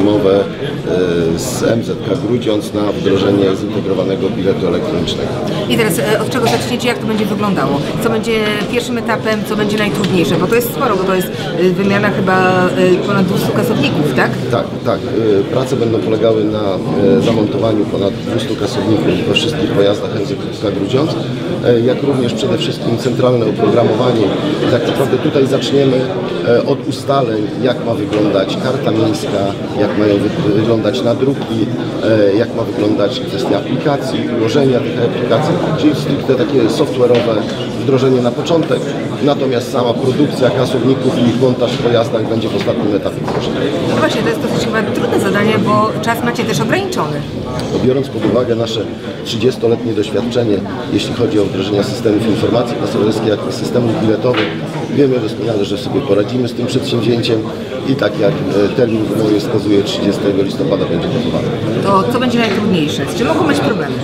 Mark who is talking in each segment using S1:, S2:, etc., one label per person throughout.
S1: umowę z MZK Grudziądz na wdrożenie zintegrowanego biletu elektronicznego.
S2: I teraz od czego zaczniecie, jak to będzie wyglądało? Co będzie pierwszym etapem, co będzie najtrudniejsze? Bo to jest sporo, bo to jest wymiana chyba ponad 200 kasowników, tak?
S1: Tak. Prace będą polegały na zamontowaniu ponad 200 kasowników we wszystkich pojazdach MZK Grudziądz, jak również przede wszystkim centralne oprogramowanie. Tak naprawdę tutaj zaczniemy od ustaleń, jak ma wyglądać karta miejska, jak mają wyglądać nadruki, jak ma wyglądać kwestia aplikacji, ułożenia tych aplikacji, czyli stricte takie software'owe wdrożenie na początek, natomiast sama produkcja kasowników i ich montaż w pojazdach będzie w ostatnim etapie wdrożenia.
S2: No właśnie, to jest dosyć chyba trudne zadanie, bo czas macie też ograniczony.
S1: Biorąc pod uwagę nasze 30-letnie doświadczenie, jeśli chodzi o wdrożenie systemów informacji pasażerskiej, jak i systemów biletowych, wiemy doskonale, że sobie poradzimy z tym przedsięwzięciem i tak jak termin w umowie wskazuje, 30 listopada będzie gotowane.
S2: To co będzie najtrudniejsze? Z czym mogą być problemy?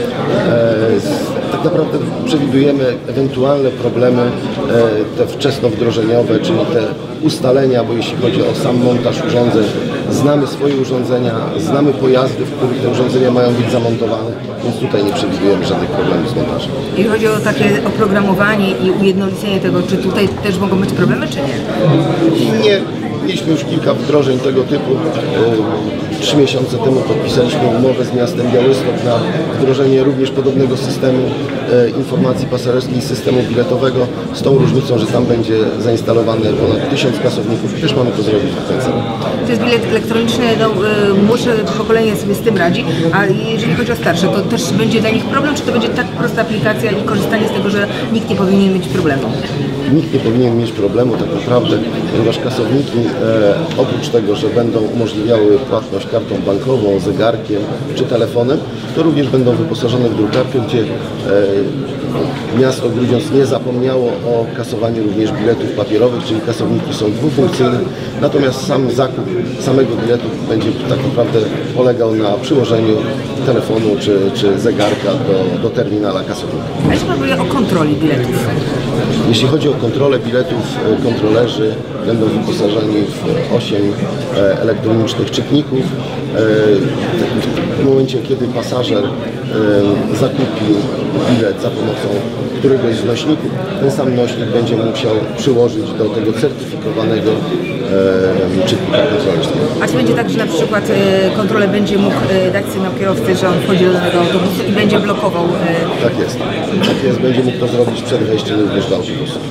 S1: Tak naprawdę przewidujemy ewentualne problemy te wczesnowdrożeniowe, czyli te ustalenia, bo jeśli chodzi o sam montaż urządzeń, znamy swoje urządzenia, znamy pojazdy, w których te urządzenia mają być zamontowane, więc tutaj nie przewidujemy żadnych problemów z montażem.
S2: Jeśli chodzi o takie oprogramowanie i ujednolicenie tego, czy tutaj też mogą być problemy, czy nie?
S1: Nie. Mieliśmy już kilka wdrożeń tego typu. 3 miesiące temu podpisaliśmy umowę z miastem Białystok na wdrożenie również podobnego systemu informacji pasażerskiej i systemu biletowego, z tą różnicą, że tam będzie zainstalowane ponad 1000 kasowników i też mamy to zrobić w końcu.
S2: To jest bilet elektroniczny, no, młodsze pokolenie sobie z tym radzi, a jeżeli chodzi o starsze, to też będzie dla nich problem, czy to będzie tak prosta aplikacja i korzystanie z tego, że nikt nie powinien mieć problemu?
S1: Nikt nie powinien mieć problemu tak naprawdę, ponieważ kasowniki oprócz tego, że będą umożliwiały płatność kartą bankową, zegarkiem czy telefonem, to również będą wyposażone w drukarkę, gdzie miasto Grudziądz nie zapomniało o kasowaniu również biletów papierowych, czyli kasowniki są dwufunkcyjne, natomiast sam zakup samego biletu będzie tak naprawdę polegał na przyłożeniu telefonu czy zegarka do terminala kasownika.
S2: A jeśli mówię o kontroli biletów?
S1: Jeśli chodzi o kontrolę biletów, kontrolerzy będą wyposażeni w 8 elektronicznych czytników. W momencie, kiedy pasażer zakupi bilet za pomocą któregoś z nośników, ten sam nośnik będzie musiał przyłożyć do tego certyfikowanego czytnika kontrolerskiego.
S2: A czy będzie tak, że na przykład kontroler będzie mógł dać sygnał kierowcy, że on wchodzi do danego autobusu i będzie blokował?
S1: Tak jest. Będzie mógł to zrobić przed wejściem również do autobusu.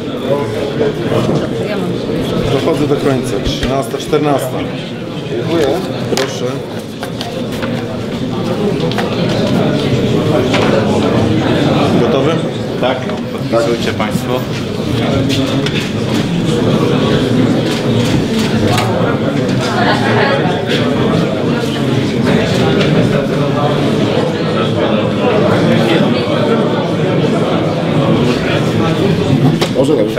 S3: Dochodzę do końca. 13:14. Dziękuję. Proszę. Gotowy?
S4: Tak, podpisujcie Państwo.
S1: Może tak.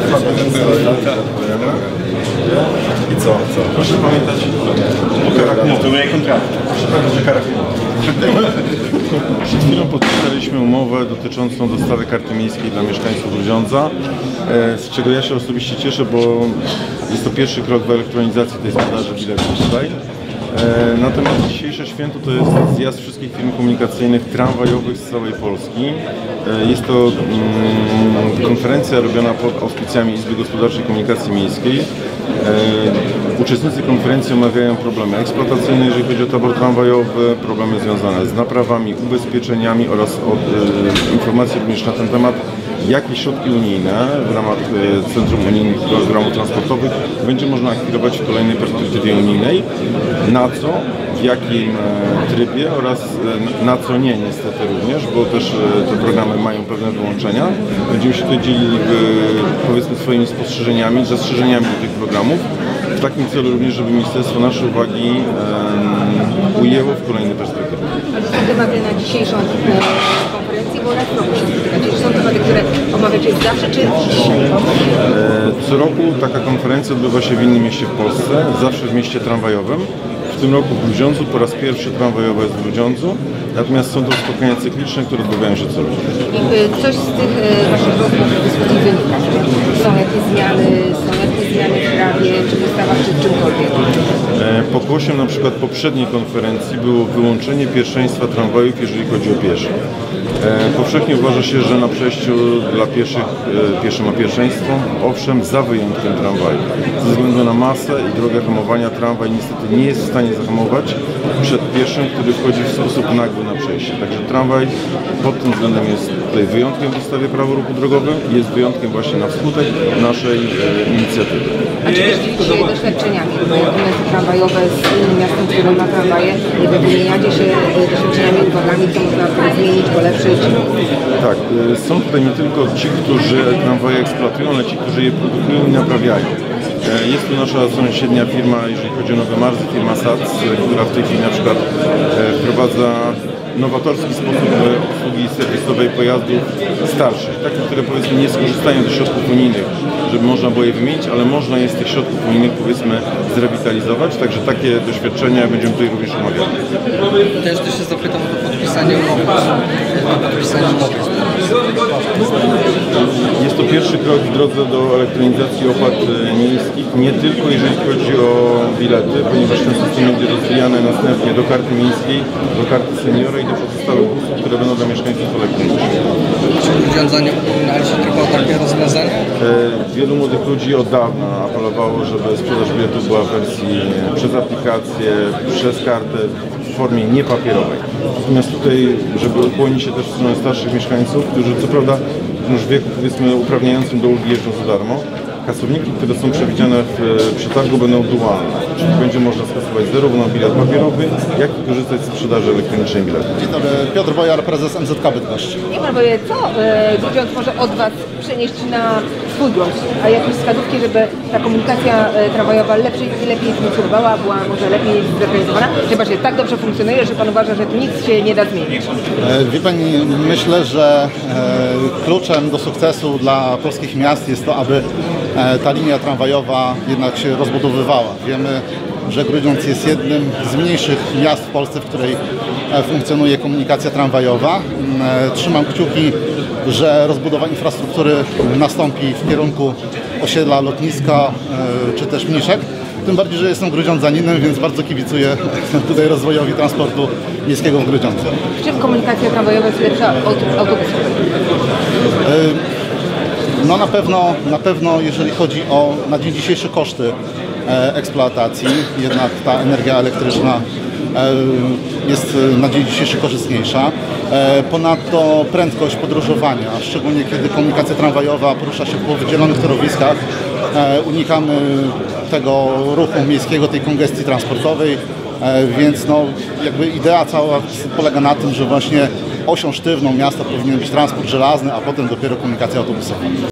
S3: I co? Proszę pamiętać o karach mowy.
S4: To moje kontrakty.
S3: Proszę pamiętać o karach mowy. Przed chwilą podpisaliśmy umowę dotyczącą dostawy karty miejskiej dla mieszkańców Grudziądza, z czego ja się osobiście cieszę, bo jest to pierwszy krok w elektronizacji tej sprzedaży biletów tutaj. Natomiast dzisiejsze święto to jest zjazd wszystkich firm komunikacyjnych tramwajowych z całej Polski. Jest to konferencja robiona pod auspicjami Izby Gospodarczej Komunikacji Miejskiej. Uczestnicy konferencji omawiają problemy eksploatacyjne, jeżeli chodzi o tabor tramwajowy, problemy związane z naprawami, ubezpieczeniami oraz informacje również na ten temat, jakie środki unijne w ramach Centrum Unijnych Programów Transportowych będzie można aktywować w kolejnej perspektywie unijnej, na co, w jakim trybie oraz na co nie niestety również, bo też te programy mają pewne wyłączenia. Będziemy się tutaj dzielili powiedzmy swoimi spostrzeżeniami, zastrzeżeniami do tych programów. W takim celu również, żeby Ministerstwo nasze uwagi ujęło w kolejnej perspektywie.
S2: Tematy na dzisiejszą konferencję, bo raz w roku się spotykacie. Czy są tematy, które omawiacie zawsze, czy dzisiaj?
S3: Co roku taka konferencja odbywa się w innym mieście w Polsce, zawsze w mieście tramwajowym. W tym roku w Grudziądzu, po raz pierwszy tramwajowe jest w Grudziądzu, natomiast są to spotkania cykliczne, które odbywają się co roku.
S2: I coś z tych waszych rozmów dyskusji wynika? Są jakieś zmiany, są jakieś zmiany w prawie, czy w ustawach, czy w czymkolwiek?
S3: Pokłosiem na przykład poprzedniej konferencji było wyłączenie pierwszeństwa tramwajów, jeżeli chodzi o pieszych. Powszechnie uważa się, że na przejściu dla pieszych pieszy ma pierwszeństwo, owszem, za wyjątkiem tramwaju. Ze względu na masę i drogę hamowania tramwaj niestety nie jest w stanie zahamować przed pieszym, który wchodzi w sposób nagły na przejście. Także tramwaj pod tym względem jest tutaj wyjątkiem w ustawie Prawo o ruchu drogowym i jest wyjątkiem właśnie na wskutek naszej inicjatywy.
S2: A czy dzielicie się doświadczeniami między tramwajowe z innym miastem, które ma tramwaje i wymieniacie się doświadczeniami, uwagami, co można zmienić, polepszyć?
S3: Tak, są tutaj nie tylko ci, którzy tramwaje eksploatują, ale ci, którzy je produkują i naprawiają. Jest tu nasza sąsiednia firma, jeżeli chodzi o Nowe Marzy, firma SAC, która w tej chwili na przykład wprowadza nowatorski sposób obsługi serwisowej pojazdów starszych, takich, które powiedzmy nie skorzystają ze środków unijnych, żeby można było je wymienić, ale można je z tych środków unijnych powiedzmy zrewitalizować, także takie doświadczenia będziemy tutaj również omawiali.
S5: Też się zapytam o to podpisanie umowy.
S3: Jest to pierwszy krok w drodze do elektronizacji opłat miejskich, nie tylko jeżeli chodzi o bilety, ponieważ ten system będzie rozwijany następnie do karty miejskiej, do karty seniora i do pozostałych usług, które będą dla mieszkańców elektroniczne.
S5: Czy ludzie nie upominali się tylko o takie rozwiązania?
S3: Wielu młodych ludzi od dawna apelowało, żeby sprzedaż biletów była w wersji przez aplikację, przez kartę, w formie niepapierowej. Natomiast tutaj, żeby ukłonić się też w stronę starszych mieszkańców, którzy co prawda już w wieku powiedzmy uprawniającym do ulgi jeżdżą za darmo, kasowniki, które są przewidziane w przetargu, będą dualne, czyli będzie można skasować zarówno bilet papierowy, jak i korzystać z sprzedaży elektronicznej biletów.
S6: Dzień dobry, Piotr Bojar, prezes MZK Bydgoszcz.
S2: Nie ma, bo co Grudziądz może od Was przenieść na swój grunt? A jakieś wskazówki, żeby ta komunikacja tramwajowa lepiej funkcjonowała, była może lepiej zorganizowana? Chyba, że tak dobrze funkcjonuje, że Pan uważa, że tu nic się nie da zmienić.
S6: Wie Pani, myślę, że kluczem do sukcesu dla polskich miast jest to, aby ta linia tramwajowa jednak się rozbudowywała. Wiemy, że Grudziądz jest jednym z mniejszych miast w Polsce, w której funkcjonuje komunikacja tramwajowa. Trzymam kciuki, że rozbudowa infrastruktury nastąpi w kierunku osiedla, lotniska czy też Mniszek. Tym bardziej, że jestem grudziądzaninem, więc bardzo kibicuję tutaj rozwojowi transportu miejskiego w Grudziądzu.
S2: W czym komunikacja tramwajowa jest lepsza od autobusowej?
S6: No na pewno jeżeli chodzi o na dzień dzisiejszy koszty eksploatacji, jednak ta energia elektryczna jest na dzień dzisiejszy korzystniejsza. Ponadto prędkość podróżowania, szczególnie kiedy komunikacja tramwajowa porusza się po wydzielonych torowiskach, unikamy tego ruchu miejskiego, tej kongestii transportowej, więc no, jakby idea cała polega na tym, że właśnie osią sztywną miasta powinien być transport żelazny, a potem dopiero komunikacja autobusowa.